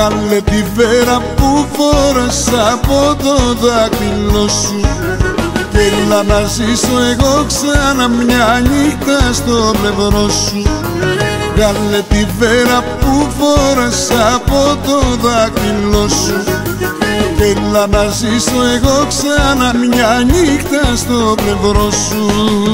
Βγάλε τη βέρα που φόρας από το δάκτυλο σου και έλα να ζήσω εγώ ξανά μια νύχτα στο πλευρό σου. Βγάλε τη βέρα που φόρας από το δάκτυλο σου και έλα να ζήσω εγώ ξανά μια νύχτα στο πλευρό σου.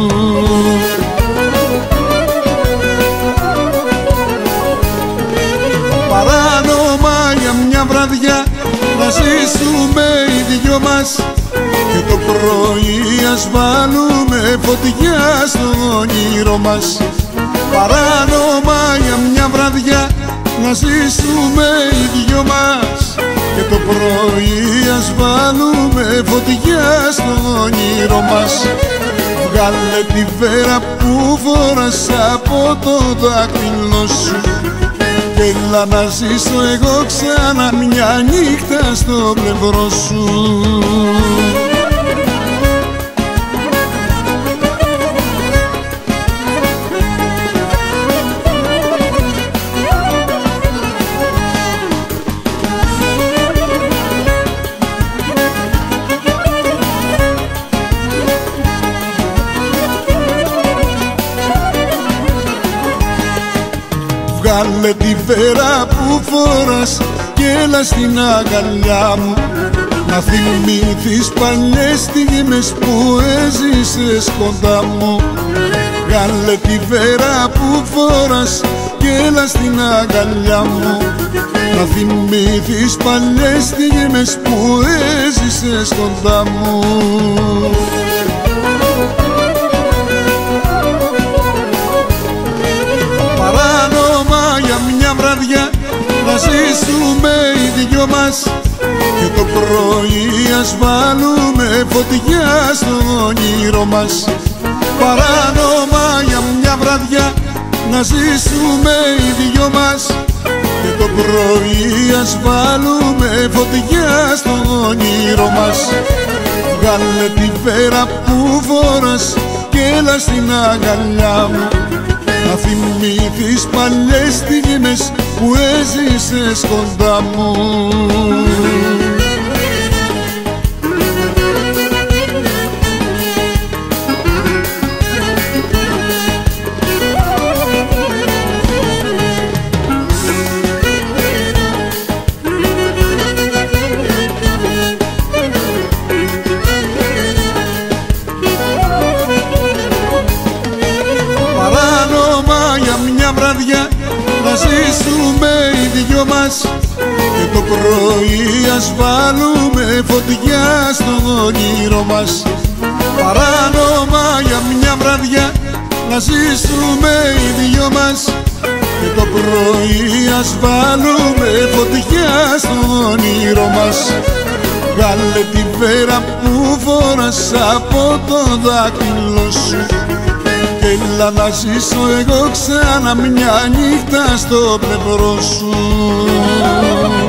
Παράνομα για μια βραδιά να ζήσουμε οι δυο μας και το πρωί ας βάλουμε φωτιά στο όνειρο μας. Παράνομα για μια βραδιά να ζήσουμε οι δυο μας και το πρωί ας βάλουμε φωτιά στο όνειρο μας. Βγάλε τη βέρα που φοράς από το δάκτυλο σου και έλα να ζήσω εγώ ξανά μια νύχτα στο πλευρό σου. Βγάλε τη βέρα που φοράς και έλα στην αγκαλιά μου να θυμηθείς παλιές στιγμές που έζησες κοντά μου. Βγάλε τη βέρα που φοράς και έλα στην αγκαλιά μου να θυμηθείς παλιές στιγμές που έζησες κοντά μου. Να ζήσουμε οι δυο μας και το πρωί ας βάλουμε φωτιά στο όνειρο μας. Παράνομα για μια βραδιά να ζήσουμε οι δυο μας και το πρωί ας βάλουμε φωτιά στο όνειρο μας. Βγάλε τη βέρα που φοράς και έλα στην αγκαλιά μου να θυμηθείς παλιές στιγμές που έζησες κοντά μου. Παράνομα για μια βραδιά να ζήσουμε οι δυο μας και το πρωί ας βάλουμε φωτιά στο όνειρο μας. Παράνομα για μια βραδιά να ζήσουμε οι δυο μας και το πρωί ας βάλουμε φωτιά στο όνειρο μας. Βγάλε τη βέρα που φοράς από το δάκτυλο σου και έλα να ζήσω εγώ ξανά μια νύχτα στο πλευρό σου.